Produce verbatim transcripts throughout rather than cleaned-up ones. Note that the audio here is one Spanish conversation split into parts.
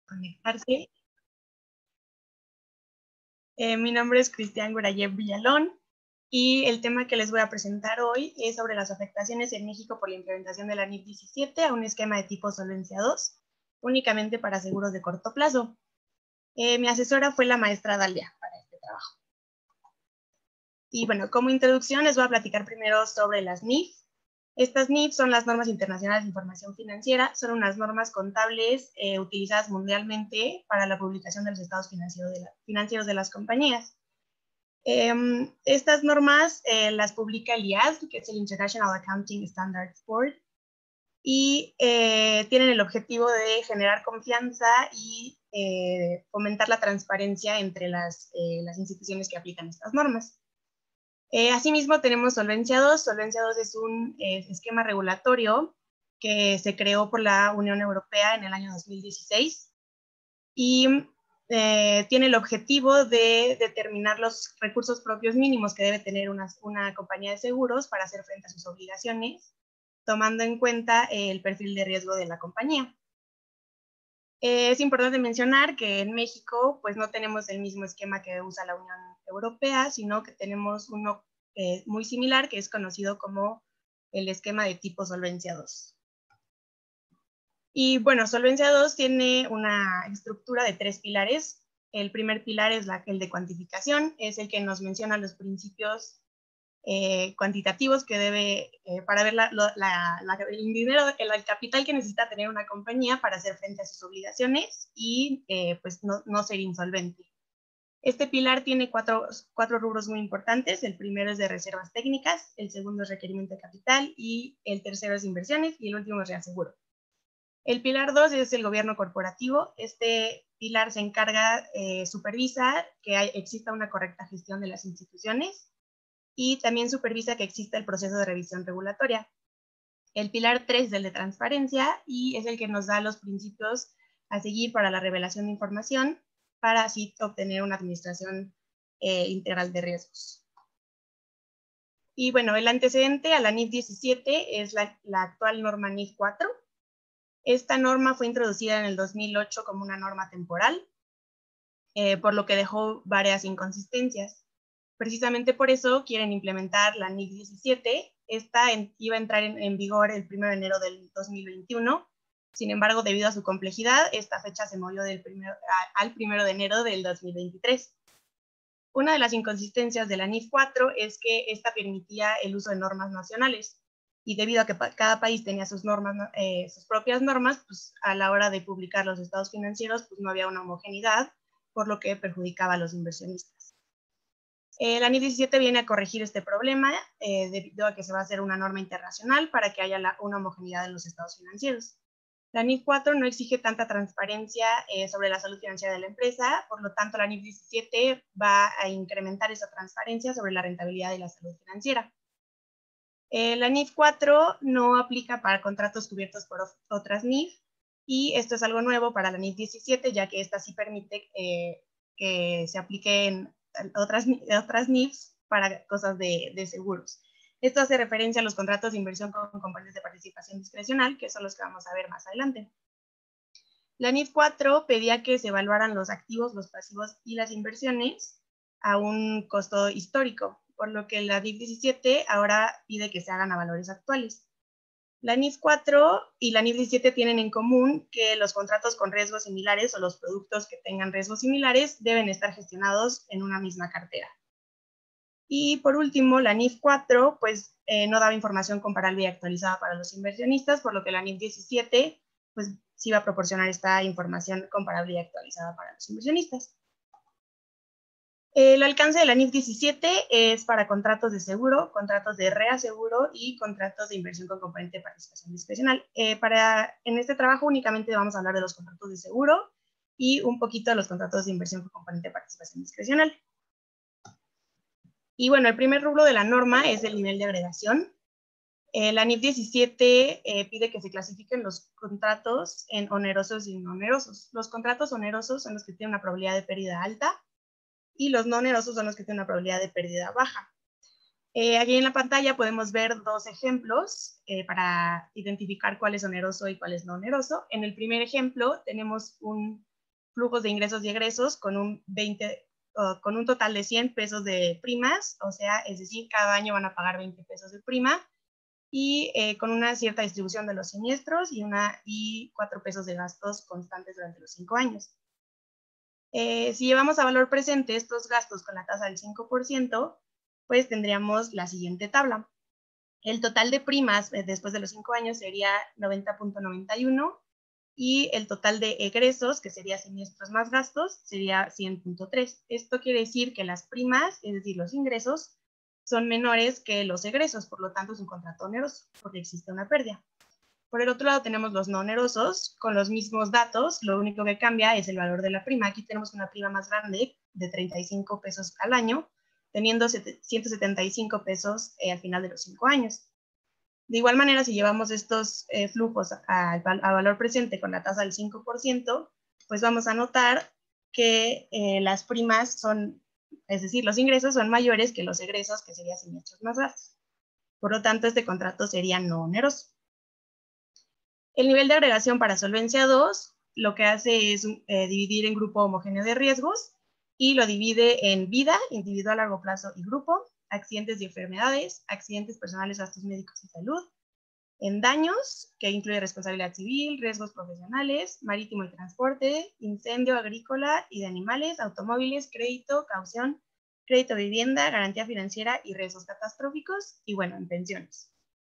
conectarse. Eh, mi nombre es Cristian Gurayev Villalón y el tema que les voy a presentar hoy es sobre las afectaciones en México por la implementación de la N I F diecisiete a un esquema de tipo Solvencia dos, únicamente para seguros de corto plazo. Eh, mi asesora fue la maestra Dalia para este trabajo. Y bueno, como introducción les voy a platicar primero sobre las N I F. Estas N I F son las normas internacionales de información financiera, son unas normas contables eh, utilizadas mundialmente para la publicación de los estados financieros de, la, financieros de las compañías. Eh, estas normas eh, las publica el I A S B, que es el International Accounting Standards Board, y eh, tienen el objetivo de generar confianza y eh, fomentar la transparencia entre las, eh, las instituciones que aplican estas normas. Eh, asimismo, tenemos Solvencia dos. Solvencia dos es un eh, esquema regulatorio que se creó por la Unión Europea en el año dos mil dieciséis y eh, tiene el objetivo de determinar los recursos propios mínimos que debe tener una, una compañía de seguros para hacer frente a sus obligaciones, tomando en cuenta eh, el perfil de riesgo de la compañía. Eh, es importante mencionar que en México pues no tenemos el mismo esquema que usa la Unión Europea, sino que tenemos uno eh, muy similar que es conocido como el esquema de tipo Solvencia dos. Y bueno, Solvencia dos tiene una estructura de tres pilares. El primer pilar es la, el de cuantificación, es el que nos menciona los principios Eh, cuantitativos que debe, eh, para ver la, la, la, el dinero, el, el capital que necesita tener una compañía para hacer frente a sus obligaciones y eh, pues no, no ser insolvente. Este pilar tiene cuatro, cuatro rubros muy importantes. El primero es de reservas técnicas, el segundo es requerimiento de capital y el tercero es inversiones y el último es reaseguro. El pilar dos es el gobierno corporativo. Este pilar se encarga, eh, supervisa que hay, exista una correcta gestión de las instituciones y también supervisa que exista el proceso de revisión regulatoria. El pilar tres es el de transparencia y es el que nos da los principios a seguir para la revelación de información para así obtener una administración eh, integral de riesgos. Y bueno, el antecedente a la N I F diecisiete es la, la actual norma N I F cuatro. Esta norma fue introducida en el dos mil ocho como una norma temporal, eh, por lo que dejó varias inconsistencias. Precisamente por eso quieren implementar la N I F diecisiete. Esta en, iba a entrar en, en vigor el primero de enero del dos mil veintiuno. Sin embargo, debido a su complejidad, esta fecha se movió del primero, a, al primero de enero del dos mil veintitrés. Una de las inconsistencias de la N I F cuatro es que esta permitía el uso de normas nacionales. Y debido a que cada país tenía sus, normas, eh, sus propias normas, pues a la hora de publicar los estados financieros, pues no había una homogeneidad, por lo que perjudicaba a los inversionistas. Eh, la N I F diecisiete viene a corregir este problema eh, debido a que se va a hacer una norma internacional para que haya la, una homogeneidad en los estados financieros. La N I F cuatro no exige tanta transparencia eh, sobre la salud financiera de la empresa, por lo tanto la N I F diecisiete va a incrementar esa transparencia sobre la rentabilidad y la salud financiera. Eh, la N I F cuatro no aplica para contratos cubiertos por otras N I F y esto es algo nuevo para la N I F diecisiete, ya que esta sí permite eh, que se apliquen otras, otras N I Fs para cosas de, de seguros. Esto hace referencia a los contratos de inversión con componentes de participación discrecional, que son los que vamos a ver más adelante. La N I F cuatro pedía que se evaluaran los activos, los pasivos y las inversiones a un costo histórico, por lo que la N I F diecisiete ahora pide que se hagan a valores actuales. La N I F cuatro y la N I F diecisiete tienen en común que los contratos con riesgos similares o los productos que tengan riesgos similares deben estar gestionados en una misma cartera. Y por último, la N I F cuatro pues, eh, no daba información comparable y actualizada para los inversionistas, por lo que la N I F diecisiete pues, sí va a proporcionar esta información comparable y actualizada para los inversionistas. El alcance de la N I F diecisiete es para contratos de seguro, contratos de reaseguro y contratos de inversión con componente de participación discrecional. Eh, para, en este trabajo únicamente vamos a hablar de los contratos de seguro y un poquito de los contratos de inversión con componente de participación discrecional. Y bueno, el primer rubro de la norma es el nivel de agregación. Eh, la N I F diecisiete eh, pide que se clasifiquen los contratos en onerosos y no onerosos. Los contratos onerosos son los que tienen una probabilidad de pérdida alta y los no onerosos son los que tienen una probabilidad de pérdida baja. Eh, aquí en la pantalla podemos ver dos ejemplos eh, para identificar cuál es oneroso y cuál es no oneroso. En el primer ejemplo tenemos un flujos de ingresos y egresos con un, veinte, uh, con un total de cien pesos de primas, o sea, es decir, cada año van a pagar veinte pesos de prima, y eh, con una cierta distribución de los siniestros y, una, y cuatro pesos de gastos constantes durante los cinco años. Eh, si llevamos a valor presente estos gastos con la tasa del cinco por ciento, pues tendríamos la siguiente tabla. El total de primas eh, después de los cinco años sería noventa punto noventa y uno y el total de egresos, que sería siniestros más gastos, sería cien punto tres. Esto quiere decir que las primas, es decir, los ingresos, son menores que los egresos, por lo tanto es un contrato oneroso, porque existe una pérdida. Por el otro lado tenemos los no onerosos, con los mismos datos, lo único que cambia es el valor de la prima. Aquí tenemos una prima más grande, de treinta y cinco pesos al año, teniendo ciento setenta y cinco pesos eh, al final de los cinco años. De igual manera, si llevamos estos eh, flujos a, a valor presente con la tasa del cinco por ciento, pues vamos a notar que eh, las primas son, es decir, los ingresos son mayores que los egresos, que serían siniestros más gastos. Por lo tanto, este contrato sería no oneroso. El nivel de agregación para solvencia dos lo que hace es eh, dividir en grupo homogéneo de riesgos y lo divide en vida, individual, largo plazo y grupo, accidentes y enfermedades, accidentes personales, gastos médicos y salud, en daños, que incluye responsabilidad civil, riesgos profesionales, marítimo y transporte, incendio agrícola y de animales, automóviles, crédito, caución, crédito vivienda, garantía financiera y riesgos catastróficos, y bueno, en pensiones.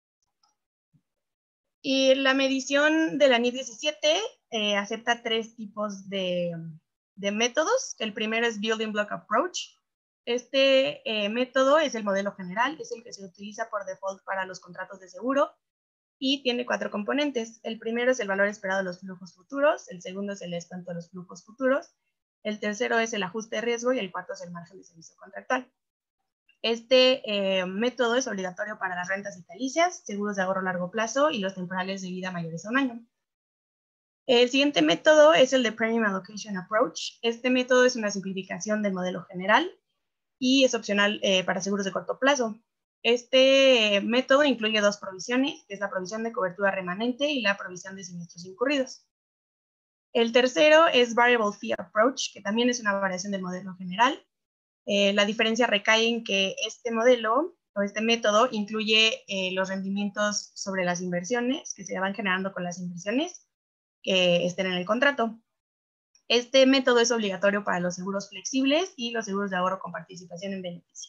Y la medición de la N I F diecisiete eh, acepta tres tipos de, de métodos. El primero es Building Block Approach. Este eh, método es el modelo general, es el que se utiliza por default para los contratos de seguro y tiene cuatro componentes. El primero es el valor esperado de los flujos futuros, el segundo es el descuento de los flujos futuros, el tercero es el ajuste de riesgo y el cuarto es el margen de servicio contractual. Este eh, método es obligatorio para las rentas vitalicias, seguros de ahorro a largo plazo y los temporales de vida mayores a un año. El siguiente método es el de Premium Allocation Approach. Este método es una simplificación del modelo general y es opcional eh, para seguros de corto plazo. Este método incluye dos provisiones, que es la provisión de cobertura remanente y la provisión de siniestros incurridos. El tercero es Variable Fee Approach, que también es una variación del modelo general. Eh, la diferencia recae en que este modelo o este método incluye eh, los rendimientos sobre las inversiones que se van generando con las inversiones que estén en el contrato. Este método es obligatorio para los seguros flexibles y los seguros de ahorro con participación en beneficio.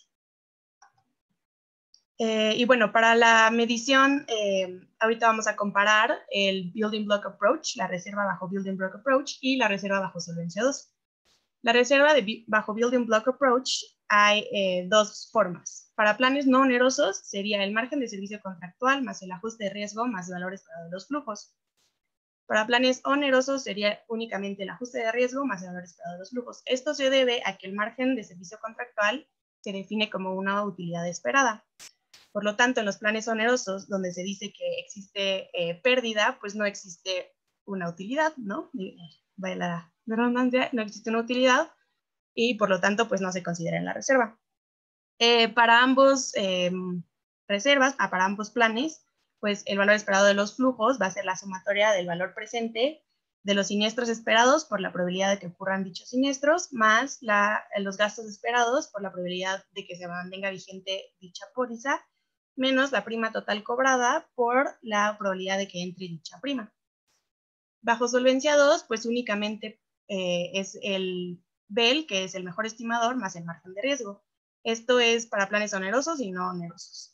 Eh, y bueno, para la medición, eh, ahorita vamos a comparar el Building Block Approach, la reserva bajo Building Block Approach y la reserva bajo Solvencia dos. La reserva de, bajo Building Block Approach hay eh, dos formas. Para planes no onerosos sería el margen de servicio contractual más el ajuste de riesgo más el valor esperado de los flujos. Para planes onerosos sería únicamente el ajuste de riesgo más el valor esperado de los flujos. Esto se debe a que el margen de servicio contractual se define como una utilidad esperada. Por lo tanto, en los planes onerosos, donde se dice que existe eh, pérdida, pues no existe una utilidad, ¿no? Vaya la redundancia, no existe una utilidad y por lo tanto, pues no se considera en la reserva. Eh, para ambos eh, reservas, ah, para ambos planes, pues el valor esperado de los flujos va a ser la sumatoria del valor presente de los siniestros esperados por la probabilidad de que ocurran dichos siniestros, más la, los gastos esperados por la probabilidad de que se mantenga vigente dicha póliza, menos la prima total cobrada por la probabilidad de que entre dicha prima. Bajo Solvencia dos, pues únicamente eh, es el B E L, que es el mejor estimador, más el margen de riesgo. Esto es para planes onerosos y no onerosos.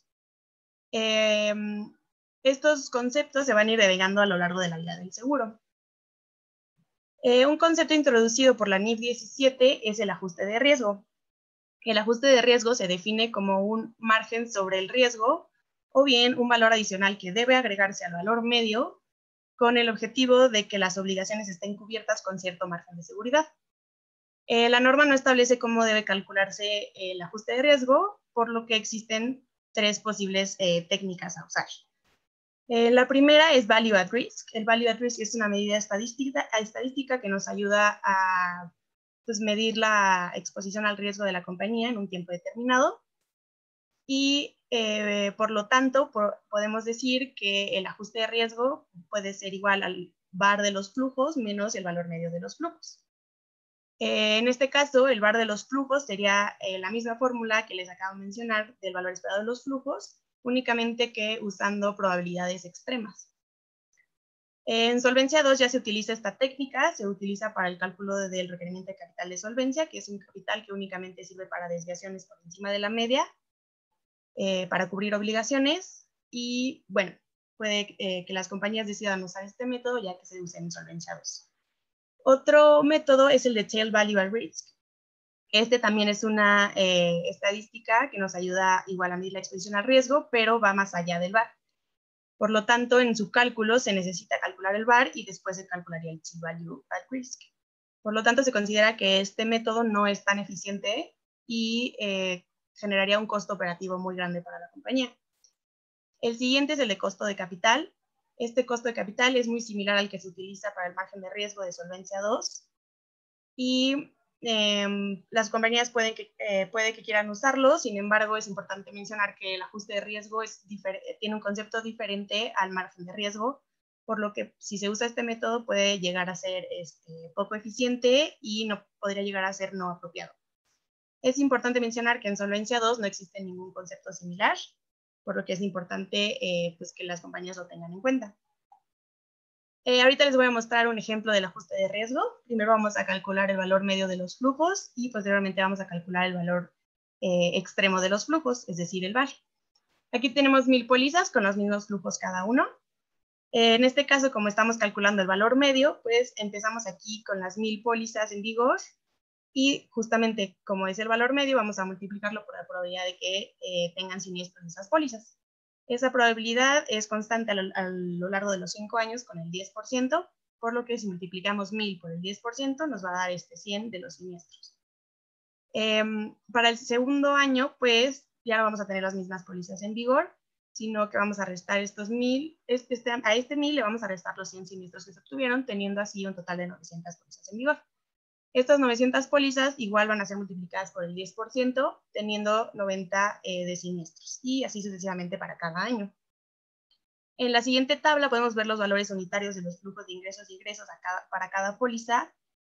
Eh, estos conceptos se van a ir devengando a lo largo de la vida del seguro. Eh, un concepto introducido por la N I F diecisiete es el ajuste de riesgo. El ajuste de riesgo se define como un margen sobre el riesgo o bien un valor adicional que debe agregarse al valor medio con el objetivo de que las obligaciones estén cubiertas con cierto margen de seguridad. Eh, la norma no establece cómo debe calcularse el ajuste de riesgo, por lo que existen tres posibles eh, técnicas a usar. Eh, la primera es Value at Risk. El Value at Risk es una medida estadística, estadística que nos ayuda a pues, medir la exposición al riesgo de la compañía en un tiempo determinado. Y eh, por lo tanto, por, podemos decir que el ajuste de riesgo puede ser igual al V A R de los flujos menos el valor medio de los flujos. Eh, en este caso, el V A R de los flujos sería eh, la misma fórmula que les acabo de mencionar del valor esperado de los flujos, únicamente que usando probabilidades extremas. En solvencia dos ya se utiliza esta técnica, se utiliza para el cálculo del requerimiento de capital de solvencia, que es un capital que únicamente sirve para desviaciones por encima de la media, eh, para cubrir obligaciones, y bueno, puede eh, que las compañías decidan usar este método ya que se usa en solvencia dos. Otro método es el de Tail Value at Risk. Este también es una eh, estadística que nos ayuda igual a medir la exposición al riesgo, pero va más allá del V A R. Por lo tanto, en su cálculo se necesita calcular el V A R y después se calcularía el Tail Value at Risk. Por lo tanto, se considera que este método no es tan eficiente y eh, generaría un costo operativo muy grande para la compañía. El siguiente es el de costo de capital. Este costo de capital es muy similar al que se utiliza para el margen de riesgo de solvencia dos. Y eh, las compañías pueden que, eh, puede que quieran usarlo, sin embargo, es importante mencionar que el ajuste de riesgo es tiene un concepto diferente al margen de riesgo, por lo que si se usa este método puede llegar a ser este, poco eficiente y no podría llegar a ser no apropiado. Es importante mencionar que en solvencia dos no existe ningún concepto similar, por lo que es importante eh, pues que las compañías lo tengan en cuenta. Eh, ahorita les voy a mostrar un ejemplo del ajuste de riesgo. Primero vamos a calcular el valor medio de los flujos y posteriormente vamos a calcular el valor eh, extremo de los flujos, es decir, el V A R. Aquí tenemos mil pólizas con los mismos flujos cada uno. Eh, en este caso, como estamos calculando el valor medio, pues empezamos aquí con las mil pólizas en vigor y justamente como es el valor medio, vamos a multiplicarlo por la probabilidad de que eh, tengan siniestros esas pólizas. Esa probabilidad es constante a lo, a lo largo de los cinco años con el diez por ciento, por lo que si multiplicamos mil por el diez por ciento nos va a dar este cien de los siniestros. Eh, para el segundo año, pues ya no vamos a tener las mismas pólizas en vigor, sino que vamos a restar estos mil, este, este, a este mil le vamos a restar los cien siniestros que se obtuvieron, teniendo así un total de novecientas pólizas en vigor. Estas novecientas pólizas igual van a ser multiplicadas por el diez por ciento, teniendo noventa eh, de siniestros, y así sucesivamente para cada año. En la siguiente tabla podemos ver los valores unitarios de los flujos de ingresos y egresos a cada, para cada póliza,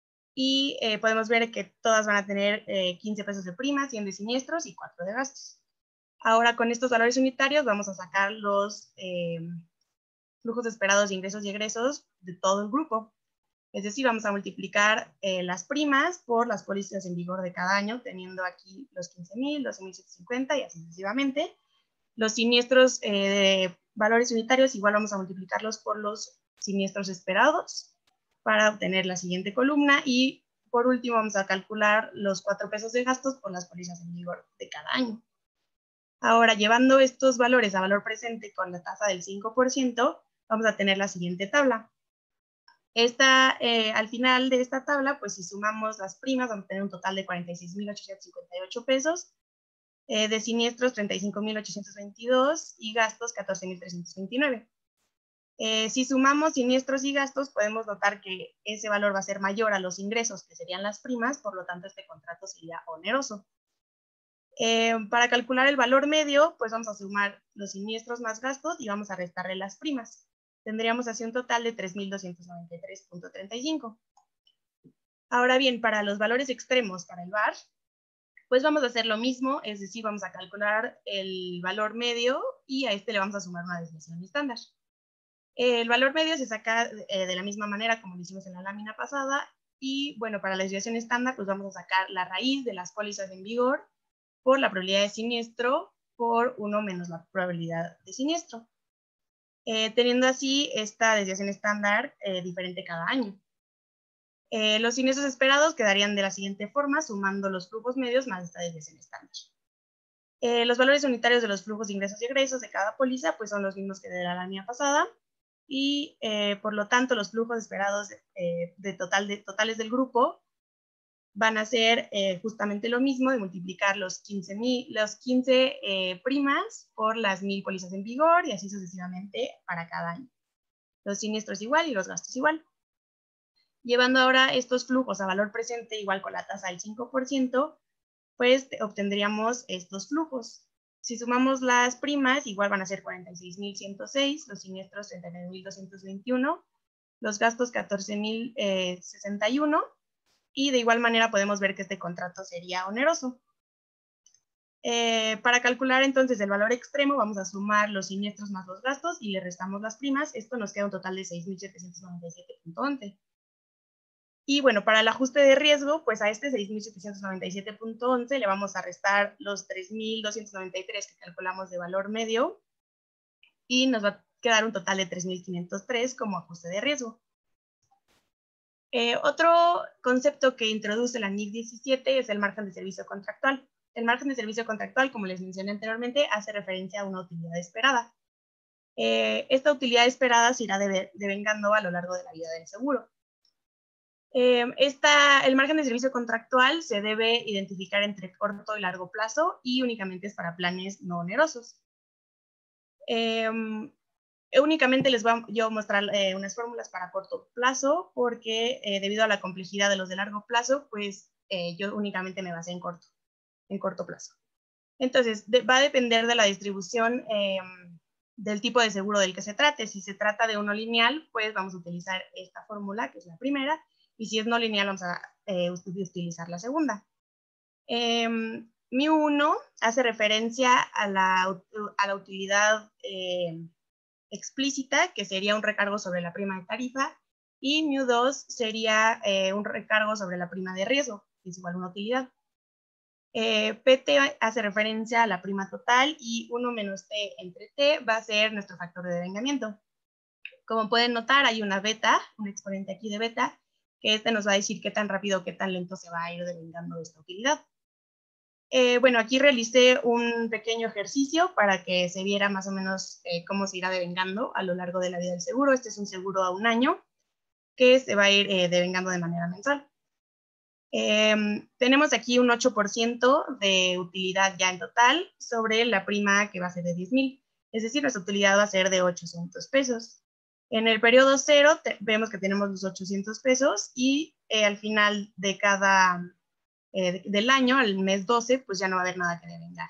y eh, podemos ver que todas van a tener eh, quince pesos de prima, cien de siniestros y cuatro de gastos. Ahora, con estos valores unitarios vamos a sacar los eh, flujos esperados de ingresos y egresos de todo el grupo. Es decir, vamos a multiplicar eh, las primas por las pólizas en vigor de cada año, teniendo aquí los quince mil, doce mil setecientos cincuenta y así sucesivamente. Los siniestros eh, de valores unitarios igual vamos a multiplicarlos por los siniestros esperados para obtener la siguiente columna, y por último vamos a calcular los cuatro pesos de gastos por las pólizas en vigor de cada año. Ahora, llevando estos valores a valor presente con la tasa del cinco por ciento, vamos a tener la siguiente tabla. Esta, eh, al final de esta tabla, pues si sumamos las primas, vamos a tener un total de cuarenta y seis mil ochocientos cincuenta y ocho pesos, eh, de siniestros treinta y cinco mil ochocientos veintidós y gastos catorce mil trescientos veintinueve. Eh, si sumamos siniestros y gastos, podemos notar que ese valor va a ser mayor a los ingresos, que serían las primas, por lo tanto este contrato sería oneroso. Eh, para calcular el valor medio, pues vamos a sumar los siniestros más gastos y vamos a restarle las primas. Tendríamos así un total de tres mil doscientos noventa y tres punto treinta y cinco. Ahora bien, para los valores extremos para el V A R, pues vamos a hacer lo mismo, es decir, vamos a calcular el valor medio y a este le vamos a sumar una desviación estándar. El valor medio se saca eh, de la misma manera como lo hicimos en la lámina pasada, y bueno, para la desviación estándar pues vamos a sacar la raíz de las pólizas en vigor por la probabilidad de siniestro por uno menos la probabilidad de siniestro, eh, teniendo así esta desviación estándar eh, diferente cada año. Eh, los siniestros esperados quedarían de la siguiente forma, sumando los flujos medios más esta desviación estándar. Eh, los valores unitarios de los flujos de ingresos y egresos de cada póliza pues son los mismos que de la lámina pasada, y eh, por lo tanto los flujos esperados eh, de, total de totales del grupo van a ser eh, justamente lo mismo, de multiplicar los quince, mil, los quince eh, primas por las mil pólizas en vigor y así sucesivamente para cada año. Los siniestros igual y los gastos igual. Llevando ahora estos flujos a valor presente igual con la tasa del cinco por ciento, pues obtendríamos estos flujos. Si sumamos las primas, igual van a ser cuarenta y seis mil ciento seis, los siniestros treinta y nueve mil doscientos veintiuno, los gastos catorce mil sesenta y uno, y de igual manera podemos ver que este contrato sería oneroso. Eh, para calcular entonces el valor extremo, vamos a sumar los siniestros más los gastos y le restamos las primas. Esto nos queda un total de seis mil setecientos noventa y siete punto once. Y bueno, para el ajuste de riesgo, pues a este seis mil setecientos noventa y siete punto once le vamos a restar los tres mil doscientos noventa y tres que calculamos de valor medio y nos va a quedar un total de tres mil quinientos tres como ajuste de riesgo. Eh, otro concepto que introduce la N I F diecisiete es el margen de servicio contractual. El margen de servicio contractual, como les mencioné anteriormente, hace referencia a una utilidad esperada. Eh, esta utilidad esperada se irá devengando a lo largo de la vida del seguro. Eh, esta, el margen de servicio contractual se debe identificar entre corto y largo plazo y únicamente es para planes no onerosos. Eh, únicamente les voy a yo mostrar eh, unas fórmulas para corto plazo porque eh, debido a la complejidad de los de largo plazo, pues eh, yo únicamente me basé en corto. en corto plazo. Entonces, de, va a depender de la distribución eh, del tipo de seguro del que se trate. Si se trata de uno lineal, pues vamos a utilizar esta fórmula, que es la primera, y si es no lineal, vamos a eh, utilizar la segunda. Eh, mu uno hace referencia a la, a la utilidad eh, explícita, que sería un recargo sobre la prima de tarifa, y mu dos sería eh, un recargo sobre la prima de riesgo, que es igual a una utilidad. Eh, P T hace referencia a la prima total y uno menos T entre T va a ser nuestro factor de devengamiento. Como pueden notar, hay una beta, un exponente aquí de beta, que este nos va a decir qué tan rápido o qué tan lento se va a ir devengando esta utilidad. Eh, bueno, aquí realicé un pequeño ejercicio para que se viera más o menos eh, cómo se irá devengando a lo largo de la vida del seguro. Este es un seguro a un año que se va a ir eh, devengando de manera mensual. Eh, tenemos aquí un ocho por ciento de utilidad ya en total sobre la prima que va a ser de diez mil. Es decir, nuestra utilidad va a ser de ochocientos pesos. En el periodo cero te, vemos que tenemos los ochocientos pesos y eh, al final de cada, eh, del año, al mes doce, pues ya no va a haber nada que devengar.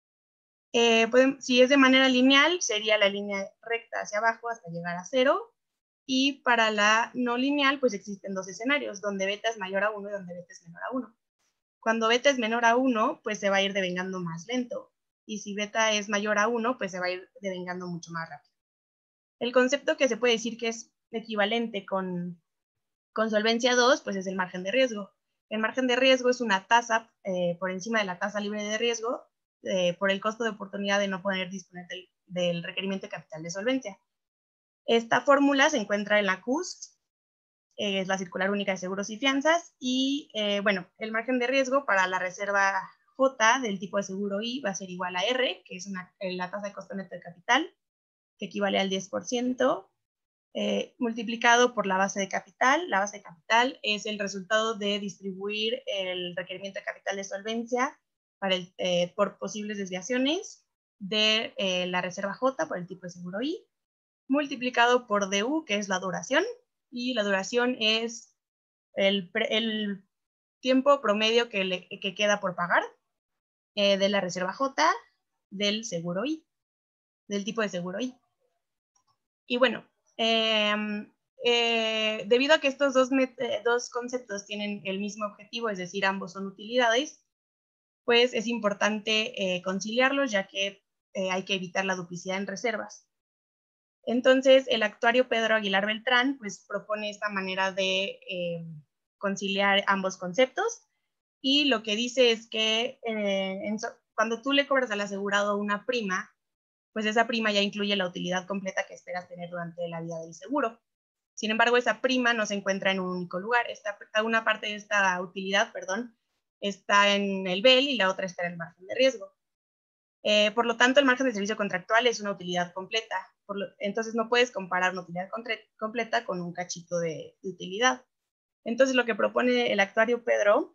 Eh, pueden, si es de manera lineal, sería la línea recta hacia abajo hasta llegar a cero. Y para la no lineal, pues existen dos escenarios, donde beta es mayor a uno y donde beta es menor a uno. Cuando beta es menor a uno, pues se va a ir devengando más lento. Y si beta es mayor a uno, pues se va a ir devengando mucho más rápido. El concepto que se puede decir que es equivalente con, con solvencia dos, pues es el margen de riesgo. El margen de riesgo es una tasa eh, por encima de la tasa libre de riesgo eh, por el costo de oportunidad de no poder disponer del, del requerimiento de capital de solvencia. Esta fórmula se encuentra en la C U S, eh, es la circular única de seguros y fianzas, y eh, bueno, el margen de riesgo para la reserva J del tipo de seguro I va a ser igual a R, que es una, la tasa de costo neto de capital, que equivale al diez por ciento, eh, multiplicado por la base de capital. La base de capital es el resultado de distribuir el requerimiento de capital de solvencia para el, eh, por posibles desviaciones de eh, la reserva J por el tipo de seguro I, multiplicado por D U, que es la duración, y la duración es el, el tiempo promedio que, le, que queda por pagar eh, de la reserva J del seguro I, del tipo de seguro I. Y bueno, eh, eh, debido a que estos dos, eh, dos conceptos tienen el mismo objetivo, es decir, ambos son utilidades, pues es importante eh, conciliarlos, ya que eh, hay que evitar la duplicidad en reservas. Entonces, el actuario Pedro Aguilar Beltrán pues propone esta manera de eh, conciliar ambos conceptos, y lo que dice es que eh, en so cuando tú le cobras al asegurado una prima, pues esa prima ya incluye la utilidad completa que esperas tener durante la vida del seguro. Sin embargo, esa prima no se encuentra en un único lugar. Esta, una parte de esta utilidad, perdón, está en el B E L y la otra está en el margen de riesgo. Eh, por lo tanto, el margen de servicio contractual es una utilidad completa. Por lo, entonces, no puedes comparar una utilidad completa con un cachito de, de utilidad. Entonces, lo que propone el actuario Pedro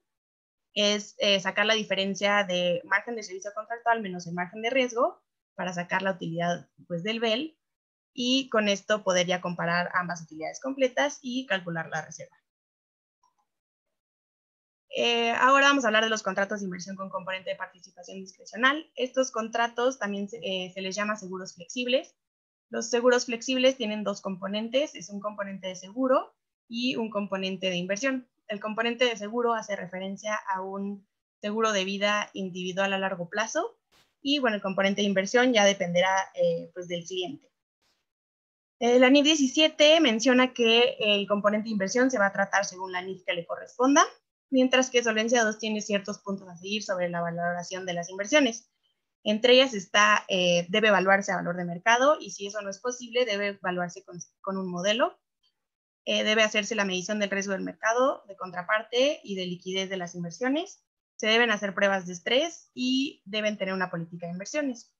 es eh, sacar la diferencia de margen de servicio contractual menos el margen de riesgo para sacar la utilidad pues, del B E L, y con esto poder ya comparar ambas utilidades completas y calcular la reserva. Eh, ahora vamos a hablar de los contratos de inversión con componente de participación discrecional. Estos contratos también se, eh, se les llama seguros flexibles. Los seguros flexibles tienen dos componentes, es un componente de seguro y un componente de inversión. el componente de seguro hace referencia a un seguro de vida individual a largo plazo, y bueno, el componente de inversión ya dependerá eh, pues del cliente. Eh, la N I F diecisiete menciona que el componente de inversión se va a tratar según la N I F que le corresponda, mientras que Solvencia dos tiene ciertos puntos a seguir sobre la valoración de las inversiones. Entre ellas está, eh, debe evaluarse a valor de mercado, y si eso no es posible, debe evaluarse con, con un modelo. Eh, debe hacerse la medición del riesgo del mercado, de contraparte y de liquidez de las inversiones. Se deben hacer pruebas de estrés y deben tener una política de inversiones.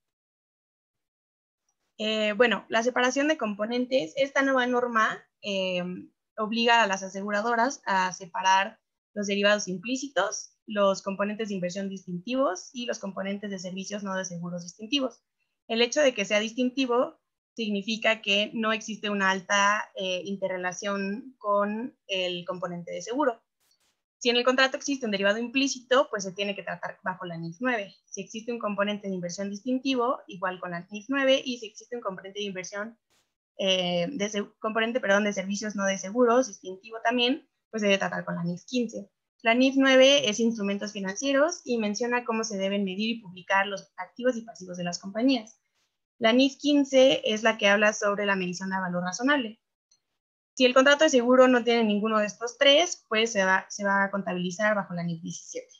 Eh, bueno, la separación de componentes, esta nueva norma eh, obliga a las aseguradoras a separar los derivados implícitos, los componentes de inversión distintivos y los componentes de servicios no de seguros distintivos. El hecho de que sea distintivo significa que no existe una alta eh, interrelación con el componente de seguro. Si en el contrato existe un derivado implícito, pues se tiene que tratar bajo la N I F nueve. Si existe un componente de inversión distintivo, igual con la N I F nueve, y si existe un componente de inversión, eh, de, componente, perdón, de servicios no de seguros, distintivo también, pues se debe tratar con la N I F quince. La N I F nueve es instrumentos financieros y menciona cómo se deben medir y publicar los activos y pasivos de las compañías. La N I F quince es la que habla sobre la medición de valor razonable. Si el contrato de seguro no tiene ninguno de estos tres, pues se va, se va a contabilizar bajo la N I F diecisiete.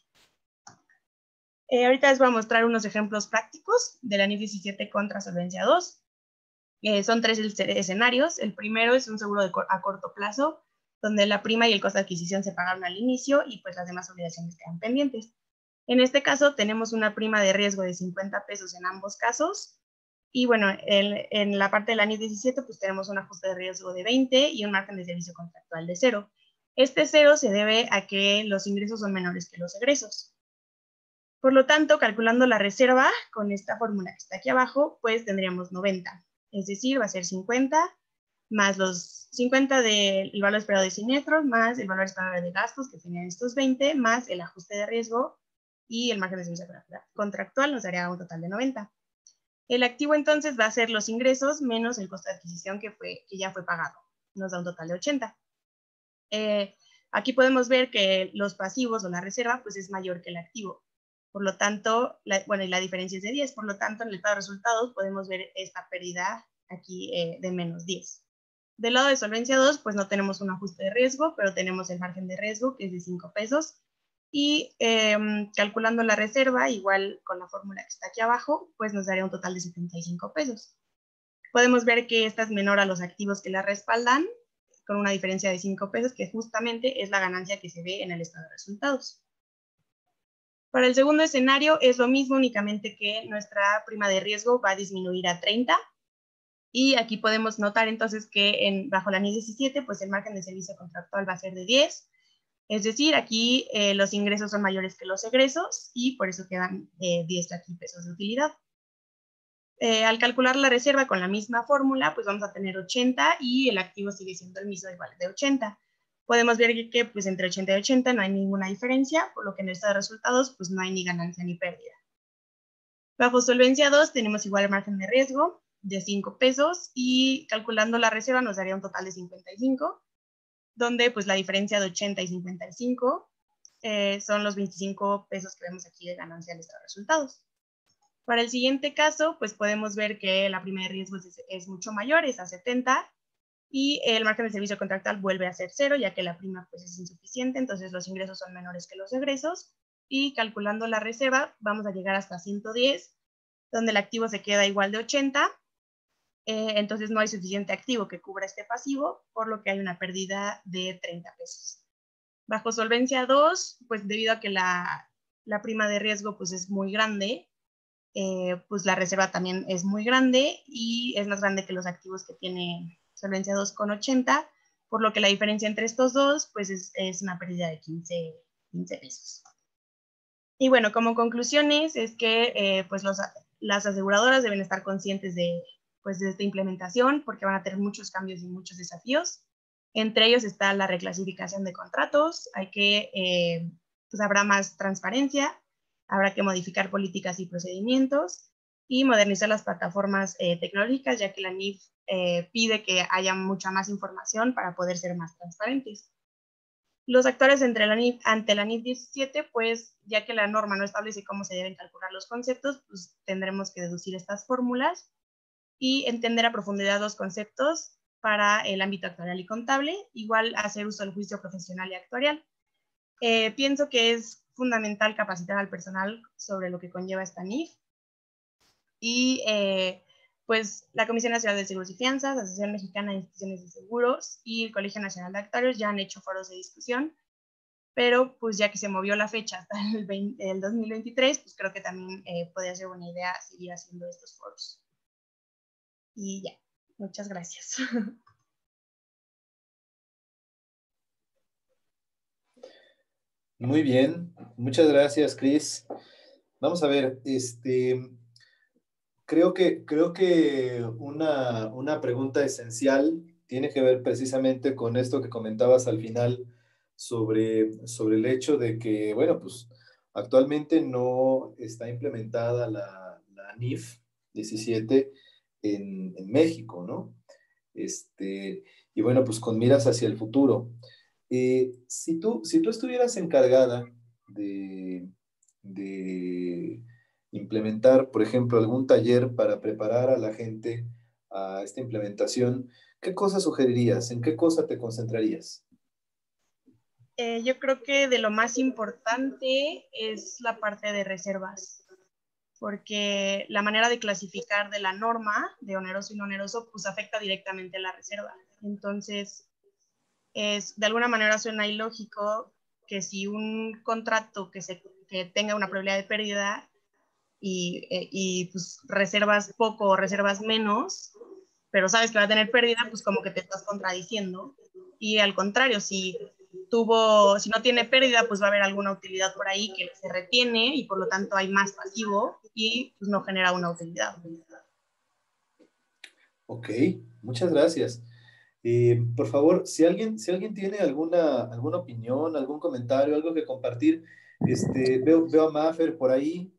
Eh, ahorita les voy a mostrar unos ejemplos prácticos de la N I F diecisiete contra Solvencia dos. Eh, son tres escenarios. El primero es un seguro de cor a corto plazo, donde la prima y el costo de adquisición se pagaron al inicio y pues las demás obligaciones quedan pendientes. En este caso tenemos una prima de riesgo de cincuenta pesos en ambos casos. Y bueno, el, en la parte de la N I F diecisiete, pues tenemos un ajuste de riesgo de veinte y un margen de servicio contractual de cero. Este cero se debe a que los ingresos son menores que los egresos. Por lo tanto, calculando la reserva con esta fórmula que está aquí abajo, pues tendríamos noventa. Es decir, va a ser cincuenta más los cincuenta del valor esperado de siniestros, más el valor esperado de gastos, que serían estos veinte, más el ajuste de riesgo y el margen de servicio contractual, nos daría un total de noventa. El activo entonces va a ser los ingresos menos el costo de adquisición que, fue, que ya fue pagado. Nos da un total de ochenta. Eh, aquí podemos ver que los pasivos o la reserva pues es mayor que el activo. Por lo tanto, la, bueno, y la diferencia es de diez. Por lo tanto, en el estado de resultados podemos ver esta pérdida aquí eh, de menos diez. Del lado de Solvencia dos, pues no tenemos un ajuste de riesgo, pero tenemos el margen de riesgo, que es de cinco pesos. Y eh, calculando la reserva, igual con la fórmula que está aquí abajo, pues nos daría un total de setenta y cinco pesos. Podemos ver que esta es menor a los activos que la respaldan, con una diferencia de cinco pesos, que justamente es la ganancia que se ve en el estado de resultados. Para el segundo escenario es lo mismo, únicamente que nuestra prima de riesgo va a disminuir a treinta. Y aquí podemos notar entonces que en, bajo la N I F diecisiete, pues el margen de servicio contractual va a ser de diez. Es decir, aquí eh, los ingresos son mayores que los egresos y por eso quedan eh, diez aquí pesos de utilidad. Eh, al calcular la reserva con la misma fórmula, pues vamos a tener ochenta y el activo sigue siendo el mismo, igual de ochenta. Podemos ver que, que pues entre ochenta y ochenta no hay ninguna diferencia, por lo que en el estado de resultados pues no hay ni ganancia ni pérdida. Bajo Solvencia dos tenemos igual el margen de riesgo de cinco pesos y calculando la reserva nos daría un total de cincuenta y cinco, donde pues la diferencia de ochenta y cincuenta y cinco eh, son los veinticinco pesos que vemos aquí de ganancia en estos resultados. Para el siguiente caso, pues podemos ver que la prima de riesgo es, es mucho mayor, es a setenta, y el margen de servicio contractual vuelve a ser cero, ya que la prima pues es insuficiente, entonces los ingresos son menores que los egresos, y calculando la reserva vamos a llegar hasta ciento diez, donde el activo se queda igual de ochenta, eh, entonces no hay suficiente activo que cubra este pasivo, por lo que hay una pérdida de treinta pesos. Bajo Solvencia dos, pues debido a que la, la prima de riesgo pues es muy grande, eh, pues la reserva también es muy grande y es más grande que los activos que tiene Solvencia dos con ochenta, por lo que la diferencia entre estos dos pues es, es una pérdida de quince, quince pesos. Y bueno, como conclusiones es que eh, pues los, las aseguradoras deben estar conscientes de, pues, de esta implementación, porque van a tener muchos cambios y muchos desafíos. Entre ellos está la reclasificación de contratos, hay que, eh, pues habrá más transparencia, habrá que modificar políticas y procedimientos y modernizar las plataformas eh, tecnológicas, ya que la N I F eh, pide que haya mucha más información para poder ser más transparentes. Los actores entre la N I F, ante la N I F diecisiete, pues ya que la norma no establece cómo se deben calcular los conceptos, pues tendremos que deducir estas fórmulas y entender a profundidad los conceptos para el ámbito actuarial y contable, igual hacer uso del juicio profesional y actuarial. Eh, pienso que es fundamental capacitar al personal sobre lo que conlleva esta N I F y eh, pues la Comisión Nacional de Seguros y Fianzas, la Asociación Mexicana de Instituciones de Seguros y el Colegio Nacional de Actuarios ya han hecho foros de discusión, pero pues ya que se movió la fecha hasta el, veinte, el dos mil veintitrés, pues creo que también eh, podría ser buena idea seguir haciendo estos foros. Y ya, muchas gracias. Muy bien, muchas gracias, Cris. Vamos a ver, este, creo que, creo que una, una pregunta esencial tiene que ver precisamente con esto que comentabas al final sobre, sobre el hecho de que, bueno, pues actualmente no está implementada la, la N I F diecisiete en, en México, ¿no? Este, y bueno, pues con miras hacia el futuro. Eh, si tú, si tú estuvieras encargada de, de implementar, por ejemplo, algún taller para preparar a la gente a esta implementación, ¿qué cosa sugerirías? ¿En qué cosa te concentrarías? Eh, yo creo que de lo más importante es la parte de reservas, porque la manera de clasificar de la norma de oneroso y no oneroso pues afecta directamente a la reserva. Entonces, es, de alguna manera suena ilógico que si un contrato que, se, que tenga una probabilidad de pérdida y, eh, y pues reservas poco o reservas menos, pero sabes que va a tener pérdida, pues como que te estás contradiciendo. Y al contrario, si tuvo, si no tiene pérdida, pues va a haber alguna utilidad por ahí que se retiene y por lo tanto hay más pasivo y pues no genera una utilidad. Ok, muchas gracias. Eh, por favor, si alguien, si alguien tiene alguna, alguna opinión, algún comentario, algo que compartir, este, veo, veo a Mafer por ahí.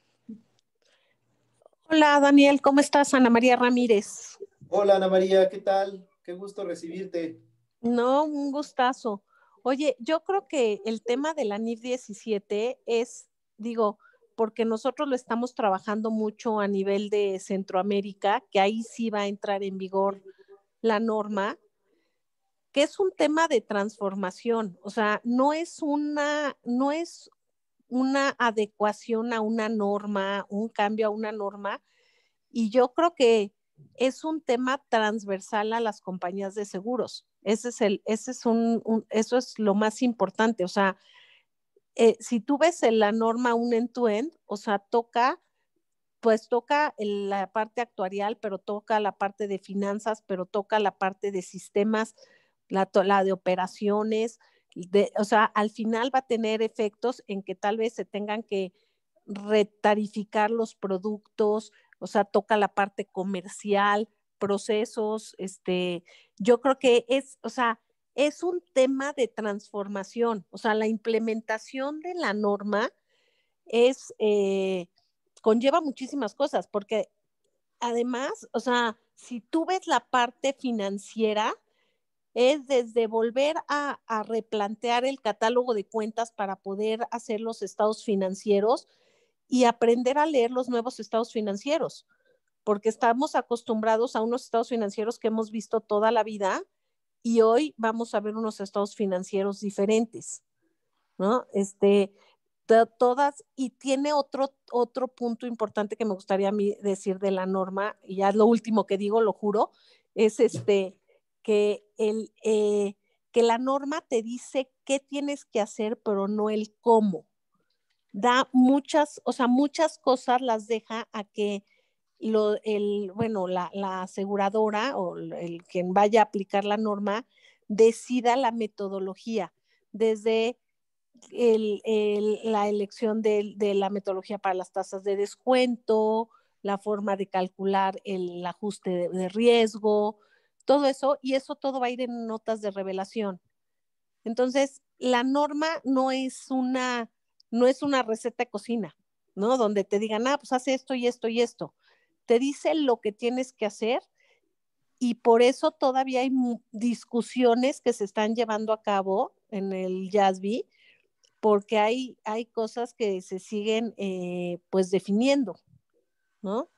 Hola Daniel, ¿cómo estás? Ana María Ramírez. Hola Ana María, ¿qué tal? Qué gusto recibirte. No, un gustazo. Oye, yo creo que el tema de la N I F diecisiete es, digo, porque nosotros lo estamos trabajando mucho a nivel de Centroamérica, que ahí sí va a entrar en vigor la norma, que es un tema de transformación, o sea, no es una, no es una adecuación a una norma, un cambio a una norma, y yo creo que es un tema transversal a las compañías de seguros. Ese es el, ese es un, un eso es lo más importante. O sea, eh, si tú ves en la norma un end-to-end, o sea, toca, pues toca la parte actuarial, pero toca la parte de finanzas, pero toca la parte de sistemas, la, la de operaciones. De, o sea, al final va a tener efectos en que tal vez se tengan que retarificar los productos, o sea, toca la parte comercial, procesos, este, yo creo que es, o sea, es un tema de transformación, o sea, la implementación de la norma es, eh, conlleva muchísimas cosas, porque además, o sea, si tú ves la parte financiera, es desde volver a, a replantear el catálogo de cuentas para poder hacer los estados financieros y aprender a leer los nuevos estados financieros, porque estamos acostumbrados a unos estados financieros que hemos visto toda la vida y hoy vamos a ver unos estados financieros diferentes, ¿no? Este, to todas, y tiene otro, otro punto importante que me gustaría a mí decir de la norma, y ya es lo último que digo, lo juro, es este, que, el, eh, que la norma te dice qué tienes que hacer, pero no el cómo. Da muchas, o sea, muchas cosas las deja a que lo, el, bueno, la, la aseguradora o el quien vaya a aplicar la norma decida la metodología, desde el, el, la elección de, de, la metodología para las tasas de descuento, la forma de calcular el ajuste de, de riesgo, todo eso, y eso todo va a ir en notas de revelación. Entonces, la norma no es una, no es una receta de cocina, ¿no? Donde te digan, ah, pues haz esto y esto y esto. Te dice lo que tienes que hacer y por eso todavía hay discusiones que se están llevando a cabo en el YASB, porque hay, hay cosas que se siguen eh, pues definiendo, ¿no?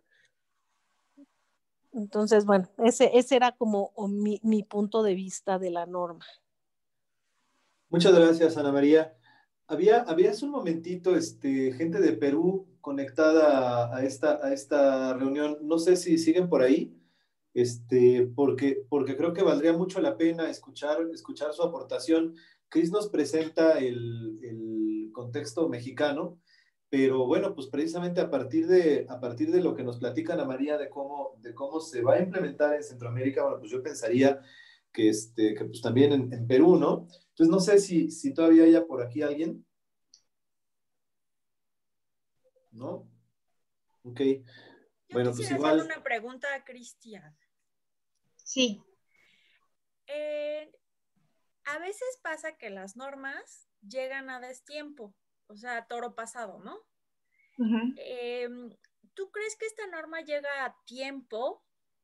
Entonces, bueno, ese, ese era como mi, mi punto de vista de la norma. Muchas gracias, Ana María. Había, había hace un momentito este, gente de Perú conectada a esta, a esta reunión. No sé si siguen por ahí, este, porque, porque creo que valdría mucho la pena escuchar, escuchar su aportación. Cris nos presenta el, el contexto mexicano, pero bueno, pues precisamente a partir de, a partir de lo que nos platica Ana María de cómo, de cómo se va a implementar en Centroamérica, bueno, pues yo pensaría que, este, que pues también en, en Perú, ¿no? Entonces no sé si, si todavía haya por aquí alguien. ¿No? Ok. Yo Bueno, pues quisiera igual. hacerle una pregunta a Cristian. Sí. Eh, a veces pasa que las normas llegan a destiempo, o sea, toro pasado, ¿no? Uh-huh. Eh, ¿Tú crees que esta norma llega a tiempo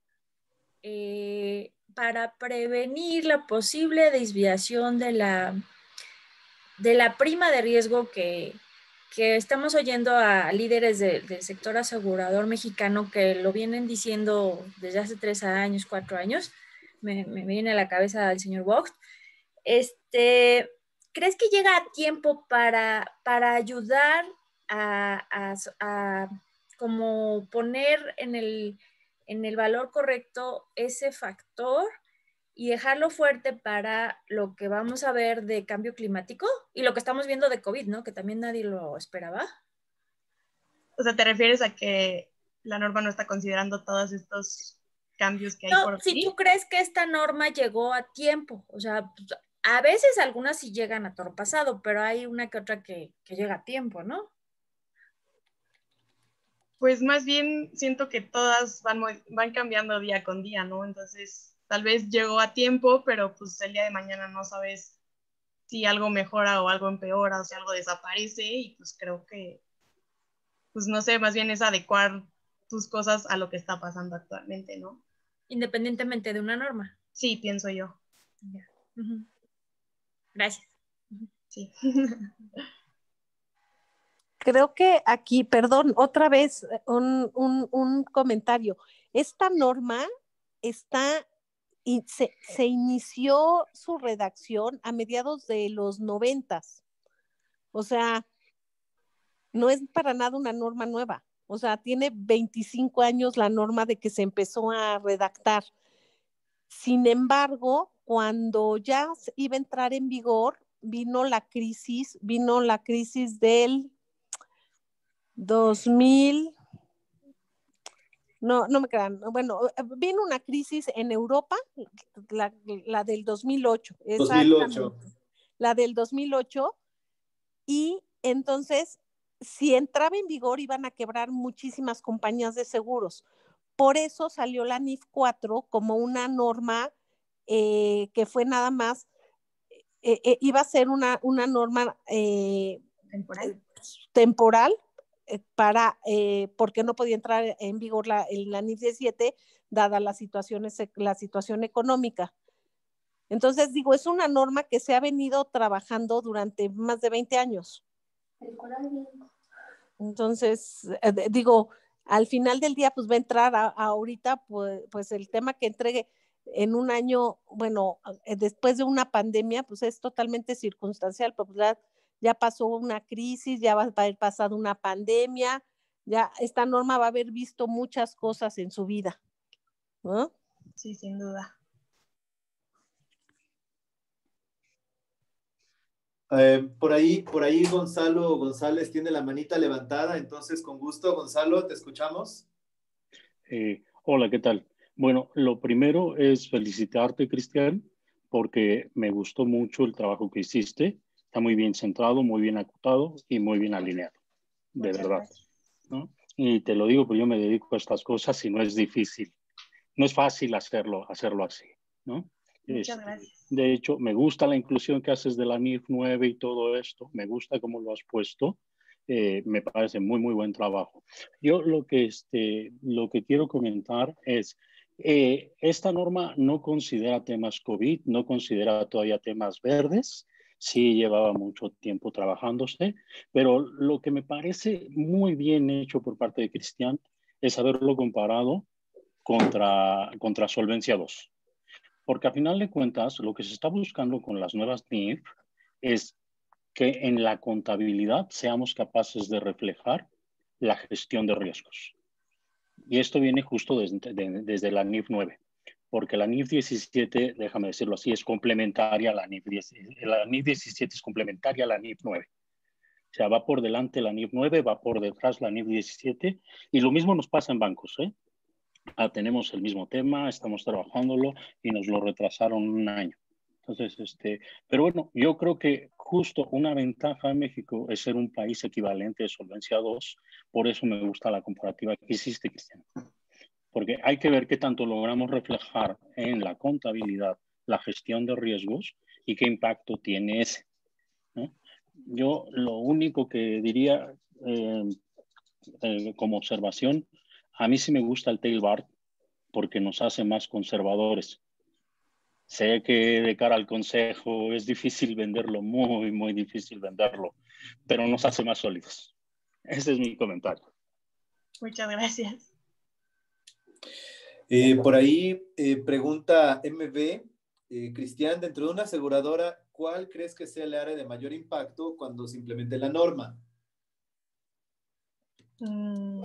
eh, para prevenir la posible desviación de la, de la prima de riesgo que, que estamos oyendo a líderes de, del sector asegurador mexicano que lo vienen diciendo desde hace tres años, cuatro años? Me, me viene a la cabeza el señor Vogt. Este, ¿crees que llega a tiempo para, para ayudar a, a, a como poner en el, en el valor correcto ese factor y dejarlo fuerte para lo que vamos a ver de cambio climático y lo que estamos viendo de COVID, ¿no? Que también nadie lo esperaba? O sea, ¿te refieres a que la norma no está considerando todos estos cambios que hay No, por si aquí? tú crees que esta norma llegó a tiempo, o sea, a veces algunas sí llegan a toro pasado, pero hay una que otra que, que llega a tiempo, ¿no? Pues más bien siento que todas van, van cambiando día con día, ¿no? Entonces, tal vez llegó a tiempo, pero pues el día de mañana no sabes si algo mejora o algo empeora o si algo desaparece y pues creo que, pues no sé, más bien es adecuar tus cosas a lo que está pasando actualmente, ¿no? Independientemente de una norma. Sí, pienso yo. Yeah. Uh-huh. Gracias. Uh-huh. Sí. Creo que aquí, perdón, otra vez un, un, un comentario. Esta norma está, y se, se inició su redacción a mediados de los noventas. O sea, no es para nada una norma nueva. O sea, tiene veinticinco años la norma de que se empezó a redactar. Sin embargo, cuando ya iba a entrar en vigor, vino la crisis, vino la crisis del dos mil, no, no me crean, bueno, vino una crisis en Europa, la, la del dos mil ocho, dos mil ocho. La del dos mil ocho, y entonces, si entraba en vigor, iban a quebrar muchísimas compañías de seguros. Por eso salió la N I F cuatro como una norma eh, que fue nada más, eh, eh, iba a ser una, una norma eh, temporal, temporal eh, para, eh, porque no podía entrar en vigor la, la N I F diecisiete, dada la situación, la situación económica. Entonces, digo, es una norma que se ha venido trabajando durante más de veinte años. Entonces, eh, digo, al final del día, pues va a entrar a, a ahorita, pues, pues el tema que entregue en un año, bueno, después de una pandemia, pues es totalmente circunstancial, pues ya, ya pasó una crisis, ya va a haber pasado una pandemia, ya esta norma va a haber visto muchas cosas en su vida, ¿no? Sí, sin duda. Eh, por ahí, por ahí Gonzalo González tiene la manita levantada, entonces con gusto, Gonzalo, te escuchamos. Eh, hola, ¿qué tal? Bueno, lo primero es felicitarte, Cristian, porque me gustó mucho el trabajo que hiciste. Está muy bien centrado, muy bien acotado y muy bien alineado, de Muchas verdad, gracias. ¿no? Y te lo digo porque yo me dedico a estas cosas y no es difícil, no es fácil hacerlo, hacerlo así, ¿no? Muchas Este, gracias. de hecho, me gusta la inclusión que haces de la N I F nueve y todo esto, me gusta cómo lo has puesto. Eh, me parece muy, muy buen trabajo. Yo lo que, este, lo que quiero comentar es, Eh, esta norma no considera temas COVID, no considera todavía temas verdes. Sí llevaba mucho tiempo trabajándose, pero lo que me parece muy bien hecho por parte de Cristian es haberlo comparado contra, contra Solvencia dos. Porque a final de cuentas, lo que se está buscando con las nuevas N I F es que en la contabilidad seamos capaces de reflejar la gestión de riesgos. Y esto viene justo desde, de, desde la N I F nueve, porque la N I F diecisiete, déjame decirlo así, es complementaria a la N I F diez. La N I F diecisiete es complementaria a la N I F nueve. O sea, va por delante la N I F nueve, va por detrás la N I F diecisiete, y lo mismo nos pasa en bancos, ¿eh? Ah, tenemos el mismo tema, estamos trabajándolo y nos lo retrasaron un año. Entonces, este, pero bueno, yo creo que justo una ventaja en México es ser un país equivalente de Solvencia dos, por eso me gusta la comparativa que hiciste, Cristian. Porque hay que ver qué tanto logramos reflejar en la contabilidad la gestión de riesgos y qué impacto tiene ese, ¿no? Yo lo único que diría eh, eh, como observación, a mí sí me gusta el tail bar porque nos hace más conservadores. Sé que de cara al consejo es difícil venderlo, muy, muy difícil venderlo, pero nos hace más sólidos. Ese es mi comentario. Muchas gracias. Eh, por ahí eh, pregunta M B, eh, Cristian, dentro de una aseguradora, ¿cuál crees que sea el área de mayor impacto cuando se implemente la norma? Mm.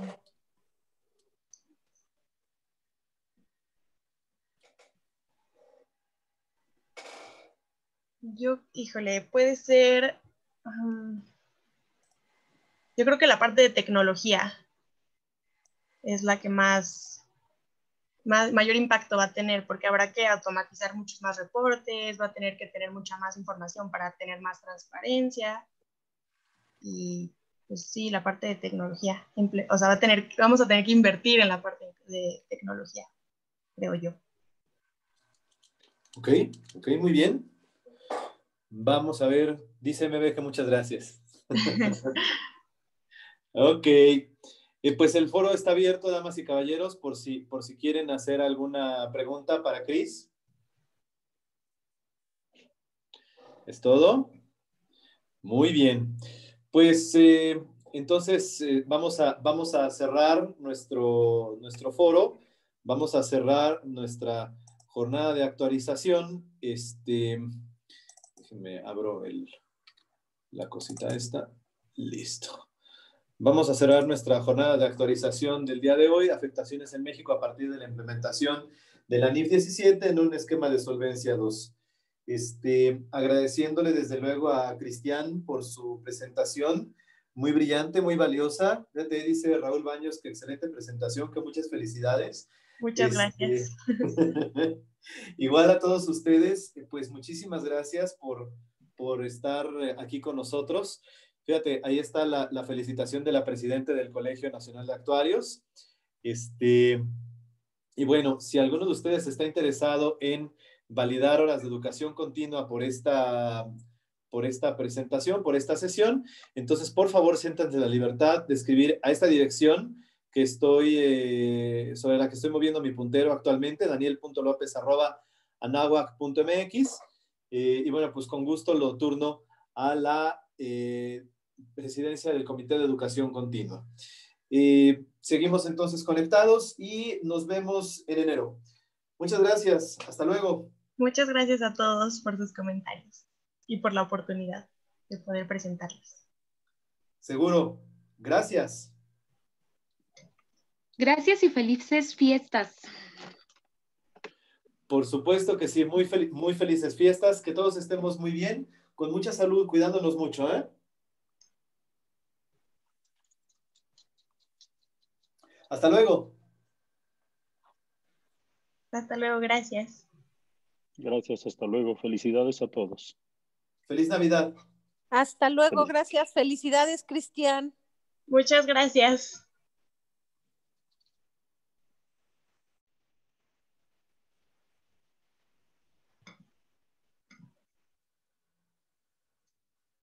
Yo, híjole, puede ser, um, yo creo que la parte de tecnología es la que más, más, mayor impacto va a tener, porque habrá que automatizar muchos más reportes, va a tener que tener mucha más información para tener más transparencia, y pues sí, la parte de tecnología, o sea, va a tener, vamos a tener que invertir en la parte de tecnología, creo yo. Ok, ok, muy bien. Vamos a ver, dice M B que muchas gracias. Ok, eh, pues el foro está abierto, damas y caballeros, por si, por si quieren hacer alguna pregunta para Cris. ¿Es todo? Muy bien. Pues eh, entonces eh, vamos, a, vamos a cerrar nuestro, nuestro foro, vamos a cerrar nuestra jornada de actualización. Este, déjenme abro el, la cosita esta. Listo. Vamos a cerrar nuestra jornada de actualización del día de hoy, afectaciones en México a partir de la implementación de la N I F diecisiete en un esquema de solvencia dos. Este, agradeciéndole desde luego a Cristian por su presentación, muy brillante, muy valiosa. Ya te dice Raúl Baños que excelente presentación, que muchas felicidades. Muchas este, gracias. Igual a todos ustedes, pues muchísimas gracias por, por estar aquí con nosotros. Fíjate, ahí está la, la felicitación de la presidenta del Colegio Nacional de Actuarios. Este, y bueno, si alguno de ustedes está interesado en validar horas de educación continua por esta, por esta presentación, por esta sesión, entonces por favor siéntanse la libertad de escribir a esta dirección que estoy, eh, sobre la que estoy moviendo mi puntero actualmente, daniel punto lopez arroba anahuac punto mx, eh, y bueno, pues con gusto lo turno a la eh, presidencia del Comité de Educación Continua. Eh, seguimos entonces conectados y nos vemos en enero. Muchas gracias. Hasta luego. Muchas gracias a todos por sus comentarios y por la oportunidad de poder presentarles. Seguro. Gracias. Gracias y felices fiestas. Por supuesto que sí. Muy, fel- muy felices fiestas. Que todos estemos muy bien, con mucha salud, cuidándonos mucho, ¿eh? Hasta luego. Hasta luego, gracias. Gracias, hasta luego. Felicidades a todos. Feliz Navidad. Hasta luego, Feliz. gracias. Felicidades, Cristian. Muchas gracias.